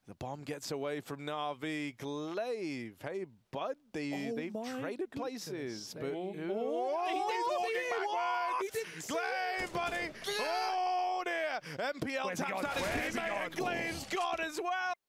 The bomb gets away from gla1ve. gla1ve, hey bud, they've traded places. But he did walking backwards. gla1ve, buddy. Oh dear. MPL taps out his teammate, and gla1ve's gone as well.